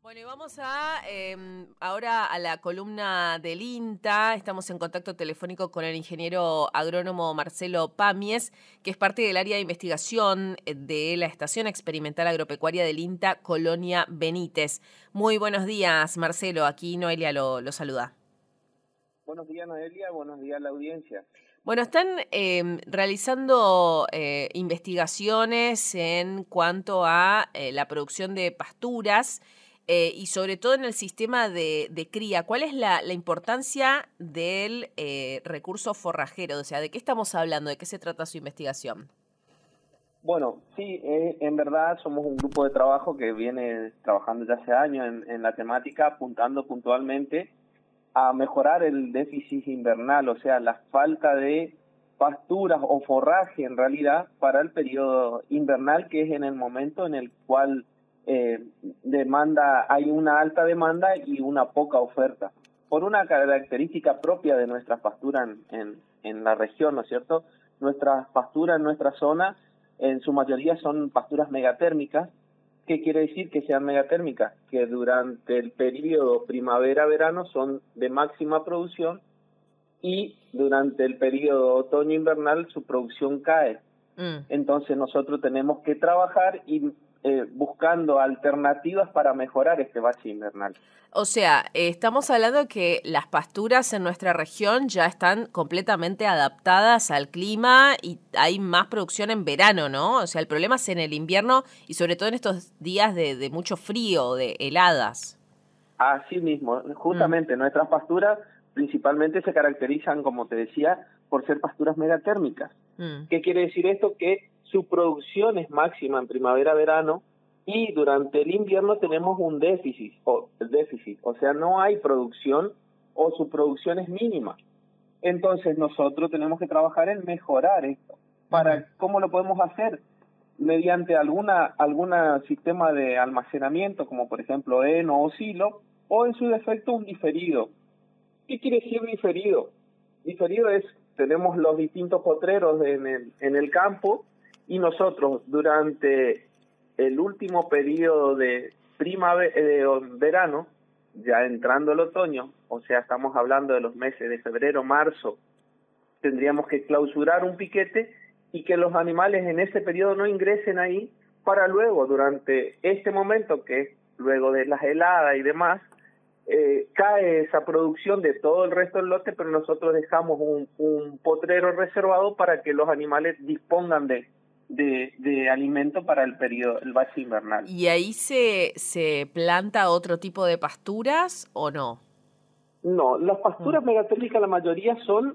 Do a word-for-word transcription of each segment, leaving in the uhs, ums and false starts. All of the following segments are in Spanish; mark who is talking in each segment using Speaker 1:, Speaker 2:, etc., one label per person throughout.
Speaker 1: Bueno, y vamos a eh, ahora a la columna del INTA. Estamos en contacto telefónico con el ingeniero agrónomo Marcelo Pamies, que es parte del área de investigación de la Estación Experimental Agropecuaria del INTA Colonia Benítez. Muy buenos días, Marcelo. Aquí Noelia lo, lo saluda.
Speaker 2: Buenos días, Noelia. Buenos días, la audiencia.
Speaker 1: Bueno, están eh, realizando eh, investigaciones en cuanto a eh, la producción de pasturas eh, y sobre todo en el sistema de, de cría. ¿Cuál es la, la importancia del eh, recurso forrajero? O sea, ¿de qué estamos hablando? ¿De qué se trata su investigación?
Speaker 2: Bueno, sí, eh, en verdad somos un grupo de trabajo que viene trabajando ya hace años en, en la temática, apuntando puntualmente a mejorar el déficit invernal, o sea, la falta de pasturas o forraje en realidad para el periodo invernal, que es en el momento en el cual eh, demanda hay una alta demanda y una poca oferta. Por una característica propia de nuestras pasturas en, en, en la región, ¿no es cierto? Nuestras pasturas en nuestra zona, en su mayoría son pasturas megatérmicas. ¿Qué quiere decir que sean megatérmicas? Que durante el periodo primavera-verano son de máxima producción y durante el periodo otoño-invernal su producción cae. Mm. Entonces nosotros tenemos que trabajar y eh, buscando alternativas para mejorar este bache invernal.
Speaker 1: O sea, eh, estamos hablando de que las pasturas en nuestra región ya están completamente adaptadas al clima y hay más producción en verano, ¿no? O sea, el problema es en el invierno y sobre todo en estos días de, de mucho frío, de heladas.
Speaker 2: Así mismo, justamente mm. nuestras pasturas principalmente se caracterizan, como te decía, por ser pasturas megatérmicas. Mm. ¿Qué quiere decir esto? Que su producción es máxima en primavera-verano y durante el invierno tenemos un déficit o, déficit, o sea, no hay producción o su producción es mínima. Entonces nosotros tenemos que trabajar en mejorar esto. Para uh-huh. ¿Cómo lo podemos hacer? Mediante alguna alguna sistema de almacenamiento, como por ejemplo heno o silo, o en su defecto un diferido. ¿Qué quiere decir diferido? Diferido es, tenemos los distintos potreros en el, en el campo y nosotros durante el último periodo de primavera, de verano, ya entrando el otoño, o sea, estamos hablando de los meses de febrero, marzo, tendríamos que clausurar un piquete y que los animales en ese periodo no ingresen ahí para luego, durante este momento, que es luego de las heladas y demás, eh, cae esa producción de todo el resto del lote, pero nosotros dejamos un, un potrero reservado para que los animales dispongan de, de, de alimento para el periodo, el bache invernal.
Speaker 1: ¿Y ahí se, se planta otro tipo de pasturas o no?
Speaker 2: No, las pasturas mm. megatérmicas la mayoría son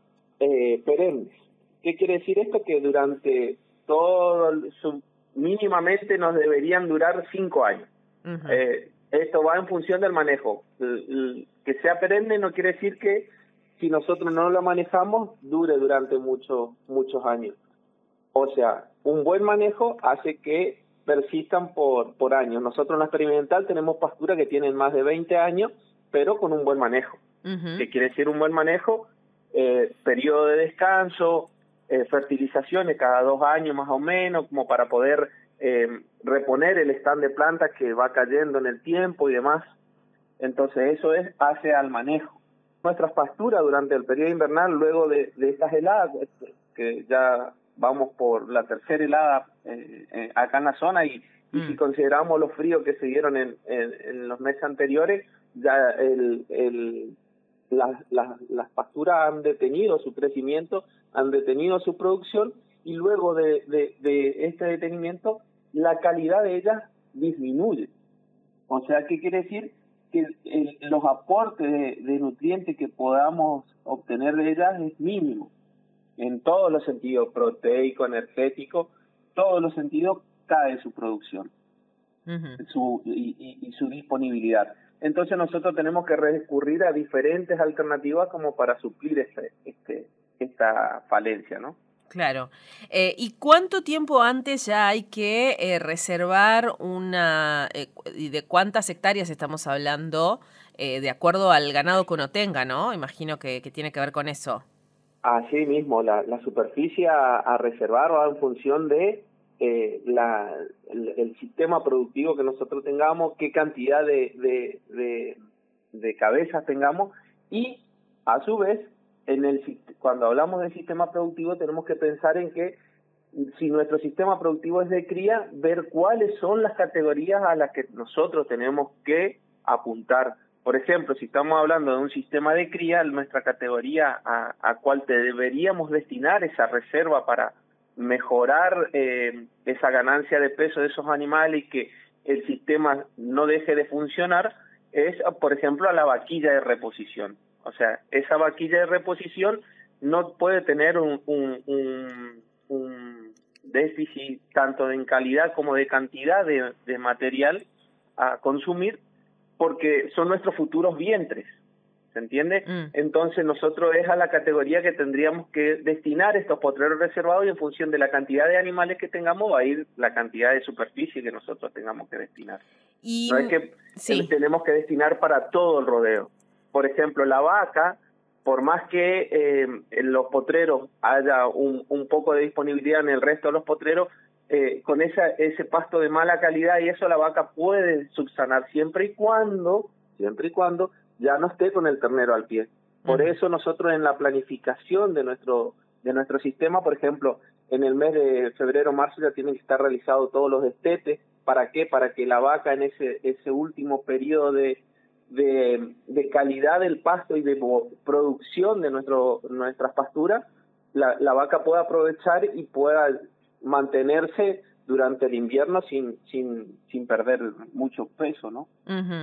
Speaker 2: eh, perennes. ¿Qué quiere decir esto? Que durante todo, su, mínimamente nos deberían durar cinco años. Uh-huh. Eh, esto va en función del manejo. El, el, que sea perenne no quiere decir que si nosotros no lo manejamos dure durante muchos muchos años. O sea, un buen manejo hace que persistan por, por años. Nosotros en la experimental tenemos pasturas que tienen más de veinte años, pero con un buen manejo. Uh-huh. ¿Qué quiere decir un buen manejo? Eh, periodo de descanso, eh, fertilizaciones cada dos años más o menos, como para poder eh, reponer el stand de plantas que va cayendo en el tiempo y demás. Entonces eso es hace al manejo. Nuestras pasturas durante el periodo invernal, luego de, de estas heladas, que ya vamos por la tercera helada eh, eh, acá en la zona y, mm. y si consideramos los fríos que se dieron en, en, en los meses anteriores, ya el, el Las, las, las pasturas han detenido su crecimiento, han detenido su producción y luego de, de, de este detenimiento la calidad de ellas disminuye. O sea, ¿qué quiere decir? Que el, los aportes de, de nutrientes que podamos obtener de ellas es mínimo. En todos los sentidos, proteico, energético, todos los sentidos cae su producción uh-huh. su, y, y, y su disponibilidad. Entonces nosotros tenemos que recurrir a diferentes alternativas como para suplir este, este, esta falencia, ¿no?
Speaker 1: Claro. Eh, ¿Y cuánto tiempo antes ya hay que eh, reservar una, eh, y de cuántas hectáreas estamos hablando, eh, de acuerdo al ganado que uno tenga, ¿no? Imagino que, que tiene que ver con eso.
Speaker 2: Así mismo, la, la superficie a, a reservar va en función de eh, la, el, el sistema productivo que nosotros tengamos, qué cantidad de, de, de, de cabezas tengamos, y a su vez, en el cuando hablamos del sistema productivo tenemos que pensar en que si nuestro sistema productivo es de cría, ver cuáles son las categorías a las que nosotros tenemos que apuntar. Por ejemplo, si estamos hablando de un sistema de cría, nuestra categoría a, a cuál te deberíamos destinar esa reserva para mejorar eh, esa ganancia de peso de esos animales y que el sistema no deje de funcionar, es, por ejemplo, a la vaquilla de reposición. O sea, esa vaquilla de reposición no puede tener un, un, un, un déficit tanto en calidad como de cantidad de, de material a consumir, porque son nuestros futuros vientres, ¿se entiende? Mm. Entonces nosotros es a la categoría que tendríamos que destinar estos potreros reservados, y en función de la cantidad de animales que tengamos va a ir la cantidad de superficie que nosotros tengamos que destinar. Y, no es que sí. tenemos que destinar para todo el rodeo. Por ejemplo, la vaca, por más que eh, en los potreros haya un, un poco de disponibilidad en el resto de los potreros, Eh, con esa, ese pasto de mala calidad y eso la vaca puede subsanar siempre y cuando, siempre y cuando ya no esté con el ternero al pie. Por uh-huh. eso nosotros en la planificación de nuestro de nuestro sistema, por ejemplo, en el mes de febrero, marzo ya tienen que estar realizados todos los destetes. ¿Para qué? Para que la vaca en ese ese último periodo de de, de calidad del pasto y de producción de nuestro nuestras pasturas, la, la vaca pueda aprovechar y pueda mantenerse durante el invierno sin sin sin perder mucho peso, ¿no?
Speaker 1: Uh-huh.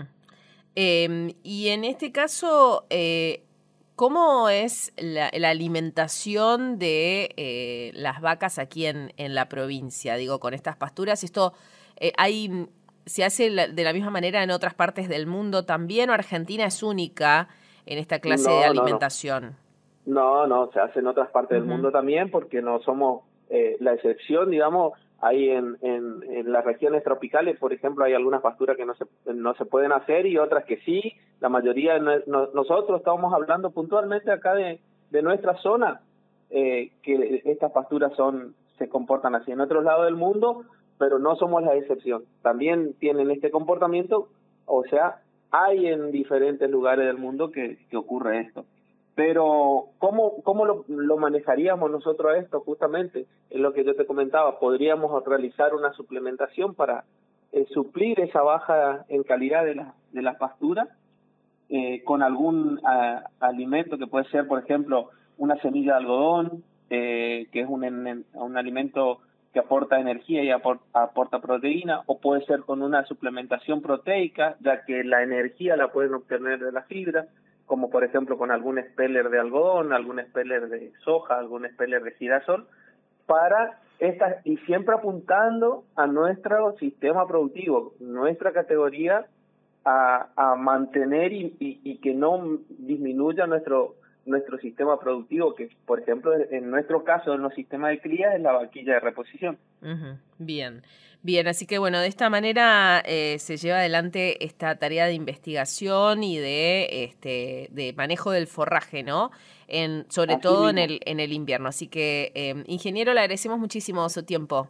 Speaker 1: Eh, y en este caso, eh, ¿cómo es la, la alimentación de eh, las vacas aquí en, en la provincia? Digo, con estas pasturas, ¿esto eh, hay se hace la, de la misma manera en otras partes del mundo también, o Argentina es única en esta clase
Speaker 2: no,
Speaker 1: de alimentación?
Speaker 2: No, no, no, se hace en otras partes uh-huh. del mundo también, porque no somos Eh, la excepción, digamos. Hay en, en, en las regiones tropicales, por ejemplo, hay algunas pasturas que no se no se pueden hacer y otras que sí. La mayoría, no, no, nosotros estamos hablando puntualmente acá de, de nuestra zona, eh, que estas pasturas son se comportan así. En otros lados del mundo, pero no somos la excepción. También tienen este comportamiento, o sea, hay en diferentes lugares del mundo que, que ocurre esto. Pero, ¿cómo, cómo lo, lo manejaríamos nosotros a esto? Justamente, es lo que yo te comentaba, podríamos realizar una suplementación para eh, suplir esa baja en calidad de la, de la pastura eh, con algún a, alimento que puede ser, por ejemplo, una semilla de algodón, eh, que es un, un alimento que aporta energía y aporta, aporta proteína, o puede ser con una suplementación proteica, ya que la energía la pueden obtener de la fibra, como por ejemplo con algún speller de algodón, algún speller de soja, algún speller de girasol, para estas, y siempre apuntando a nuestro sistema productivo, nuestra categoría, a, a mantener y, y, y que no disminuya nuestro nuestro sistema productivo, que por ejemplo en nuestro caso, en los sistemas de cría, es la vaquilla de reposición.
Speaker 1: Uh-huh. Bien, bien, así que bueno, de esta manera eh, se lleva adelante esta tarea de investigación y de este de manejo del forraje, ¿no? En, sobre así todo mismo. en el en el invierno. Así que, eh, ingeniero, le agradecemos muchísimo su tiempo.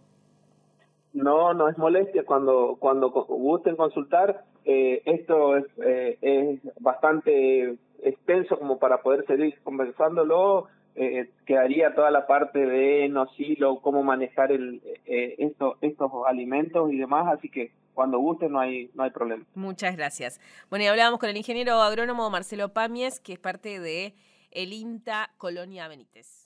Speaker 2: No, no es molestia. Cuando cuando gusten consultar, eh, esto es, eh, es bastante extenso como para poder seguir conversándolo. Eh, quedaría toda la parte de nocilo, cómo manejar el eh, esto, estos alimentos y demás, así que cuando guste no hay no hay problema.
Speaker 1: Muchas gracias. Bueno, y hablábamos con el ingeniero agrónomo Marcelo Pamies, que es parte de el INTA Colonia Benítez.